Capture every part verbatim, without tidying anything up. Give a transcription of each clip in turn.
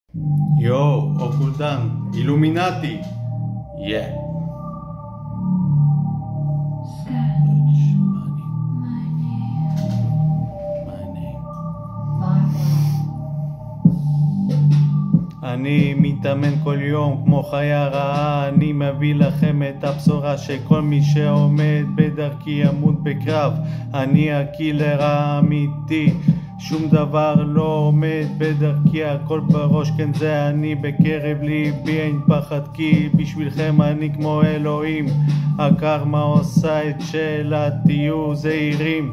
Yo, Okultan, Illuminati. Yeah. אני מתאמן כל יום כמו חיה רעה, אני מביא לכם את הבשורה שכל מי שעומד בדרכי ימות בקרב. אני הקילר האמיתי, שום דבר לא עומד בדרכי, הכל בראש, כן זה אני בקרב ליבי, אין פחד כי בשבילכם אני כמו אלוהים. הקרמה עושה את שלה, תהיו זהירים.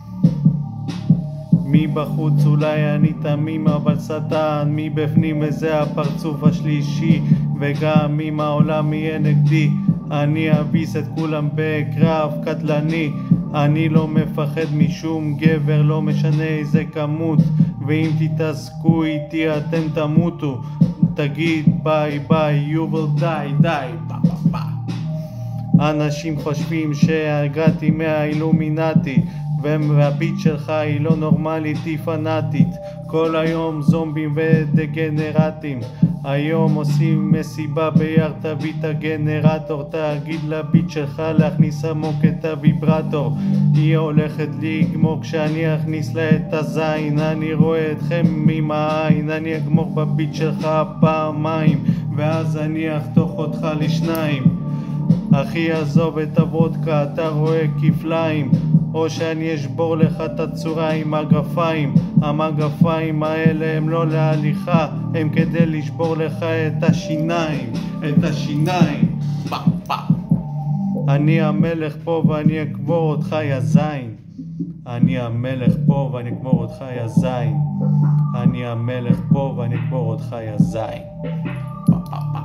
מבחוץ אולי אני תמים אבל שטן, מבפנים וזה הפרצוף השלישי, וגם אם העולם יהיה נגדי אני אביס את כולם בקרב קטלני. אני לא מפחד משום גבר, לא משנה איזה כמות, ואם תתעסקו איתי אתם תמותו. תגיד ביי ביי, you will die, die, פה פה פה. אנשים חושבים שהגעתי מהאילומינטי, והביט שלך היא לא נורמלית, היא פנאטית. כל היום זומבים ודגנרטים, היום עושים מסיבה ביער, תביא את הגנרטור, תגיד לביט שלך להכניס עמוק את הוויברטור. היא הולכת לגמור כשאני אכניס לה את הזין, אני רואה אתכם עם העין, אני אגמור בביט שלך פעמיים ואז אני אחתוך אותך לשניים. אחי עזוב את הוודקה, אתה רואה כפליים, או שאני אשבור לך את הצורה עם מגפיים. המגפיים האלה הם לא להליכה, הם כדי לשבור לך את השיניים, את השיניים. פה פה. אני המלך פה ואני אקבור אותך יא זין. אני המלך פה ואני אקבור אותך יא זין. אני המלך פה ואני אקבור אותך יא זין. פה פה פה.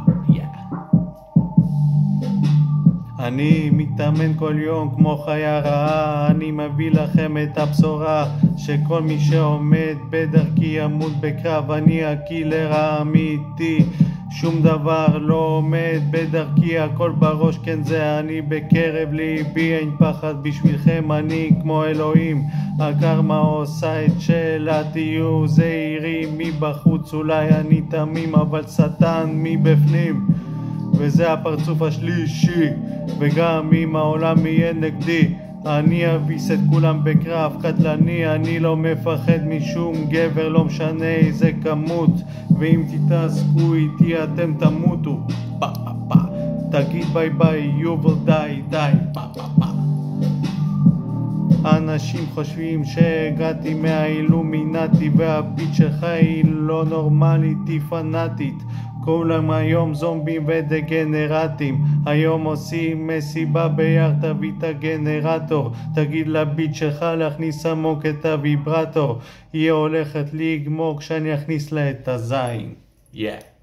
אני מתאמן כל יום כמו חיה רעה, אני מביא לכם את הבשורה שכל מי שעומד בדרכי ימות בקרב. אני הקילר האמיתי, שום דבר לא עומד בדרכי, הכל בראש, כן זה אני בקרב ליבי, אין פחד בשבילכם אני כמו אלוהים. הקרמה עושה את שלה, תהיו זהירים. מבחוץ אולי אני תמים אבל שטן מבפנים, וזה הפרצוף השלישי, וגם אם העולם יהיה נגדי אני אביס את כולם בקרב קטלני. אני לא מפחד משום גבר, לא משנה איזה כמות, ואם תתעסקו איתי אתם תמותו. פה פה פה. תגיד ביי ביי, you will die, die, פה פה פה. אנשים חושבים שהגעתי מהאילומינטי, והביט שלך היא לא נורמלית, היא פנאטית. כולם היום זומבים ודגנרטים, היום עושים מסיבה ביער, תביא את הגנרטור, תגיד לביט שלך להכניס עמוק את הוויברטור. היא הולכת לגמור כשאני אכניס לה את הזין. Yeah.